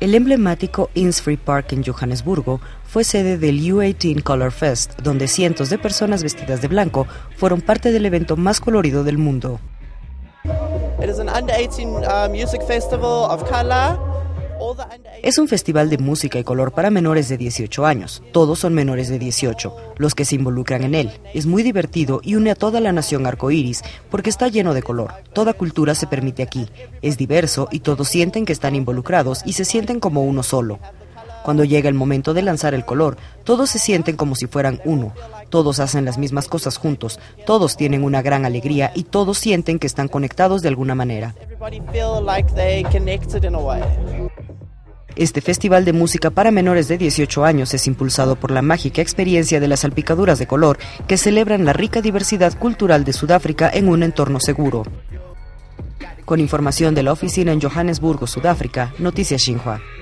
El emblemático Innisfree Park en Johannesburgo fue sede del U18 Color Fest, donde cientos de personas vestidas de blanco fueron parte del evento más colorido del mundo. Es un festival de música y color para menores de 18 años. Todos son menores de 18, los que se involucran en él. Es muy divertido y une a toda la nación arcoíris porque está lleno de color. Toda cultura se permite aquí. Es diverso y todos sienten que están involucrados y se sienten como uno solo. Cuando llega el momento de lanzar el color, todos se sienten como si fueran uno. Todos hacen las mismas cosas juntos, todos tienen una gran alegría y todos sienten que están conectados de alguna manera. Este festival de música para menores de 18 años es impulsado por la mágica experiencia de las salpicaduras de color que celebran la rica diversidad cultural de Sudáfrica en un entorno seguro. Con información de la oficina en Johannesburgo, Sudáfrica, Noticias Xinhua.